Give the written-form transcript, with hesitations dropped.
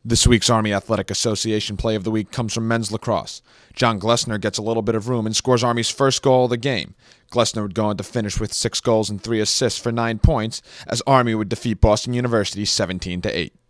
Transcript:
This week's Army Athletic Association Play of the Week comes from men's lacrosse. John Glesener gets a little bit of room and scores Army's first goal of the game. Glesener would go on to finish with 6 goals and 3 assists for 9 points, as Army would defeat Boston University 17-8.